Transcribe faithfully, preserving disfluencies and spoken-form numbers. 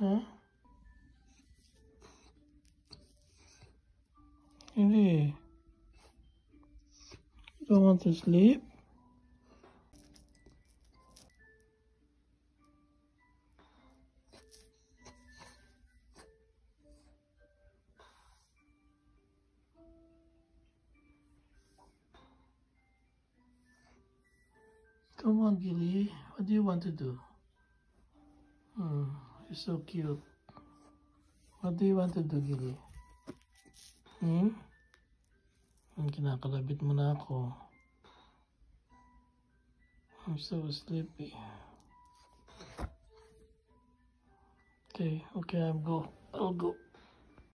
Huh? Really? You don't want to sleep? Come on, Guilly. What do you want to do? Hmm, you're so cute. What do you want to do, Guilly? Hmm? Kinakalabit mo na ako. I'm so sleepy. Okay, okay, I'm go. I'll go.